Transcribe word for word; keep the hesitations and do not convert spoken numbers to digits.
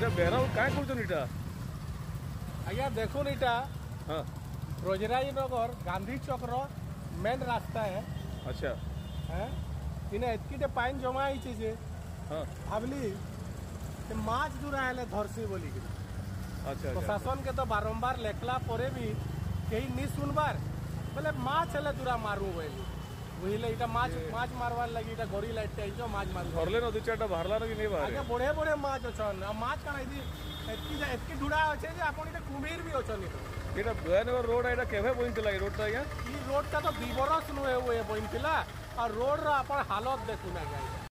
बेहरा काय करछन इटा आज्ञा देखुन इटा हां ब्रजराज नगर गांधी चौक रो मेन रास्ता है। अच्छा हैं इने एतकीटे पाइन जमा आइछे जे हां भाबली ते माछ दूरा हेले धरसी बोली के अच्छा प्रशासन के तो बारंबार लेखला परे भी कहीं नहीं सुनबार बोले माछ हेले दूरा मारू बोली बुझले इटा माछ माछ मारवार लगी इटा गोरी लाइट आइछो माछ मारू धरले न दु चारटा बाहरला न कि नहीं बाहर आगे बड़े बड़े माछ अछन आ माछ काना इदी एतकी एतकी ढुड़ा अछि जे आपन इटा कुम्भीर भी अछन इटा दयानगर रोड एटा केभे बनितला ई रोड ता या ई रोड का तो दो बरस नुए हुए बनितला और रोड रो अपन हालत देखु ना जाय।